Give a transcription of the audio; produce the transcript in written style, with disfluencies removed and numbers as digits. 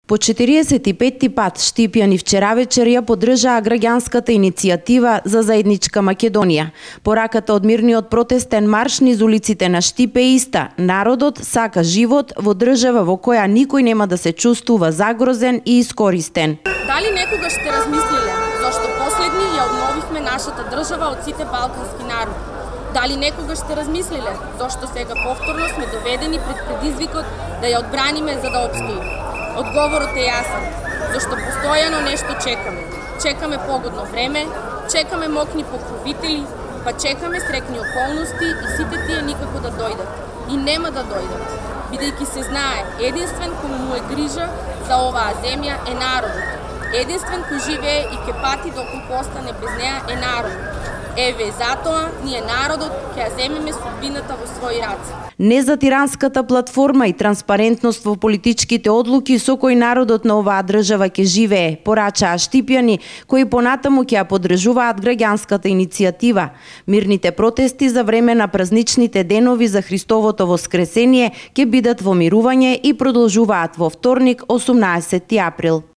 По 45-ти пат Штипјани вчера вечер ја поддржаа граѓанската иницијатива за заедничка Македонија. Пораката од мирниот протестен марш низ улиците на Штип е иста. Народот сака живот во држава во која никој нема да се чувствува загрозен и искористен. Дали некогаш сте размислиле зашто последни ја обновивме нашата држава од сите балкански народи? Дали некогаш сте размислиле зашто сега повторно сме доведени пред предизвикот да ја одбраниме за да опстои? Одговорот е јасен, зашто постојано нешто чекаме. Чекаме погодно време, чекаме мокни покровители, па чекаме срекни околности и сите тие никако да дојдат. И нема да дојдат, бидејќи се знае, единствен кој му е грижа за оваа земја е народот. Единствен кој живее и ќе пати доколку остане без неа е народот. Еве, затоа, ние народот ќе ја земеме судбината во своји раце. Не за тиранската платформа и транспарентност во политичките одлуки со кои народот на оваа држава ќе живее, порачаа Штипјани, кои понатаму ќе ја поддржуваат граѓанската иницијатива. Мирните протести за време на празничните денови за Христовото воскресение ќе бидат во мирување и продолжуваат во вторник, 18 април.